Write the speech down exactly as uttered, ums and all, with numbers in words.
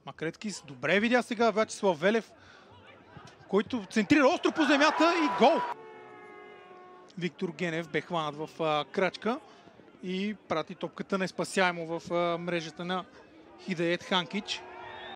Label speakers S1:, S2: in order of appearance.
S1: Макреткис добре видя сега Вячеслав Велев, който центрира остро по земята и гол! Виктор Генев бе хванат в а, крачка и прати топката неспасяемо в а, мрежата на Хидает Ханкич.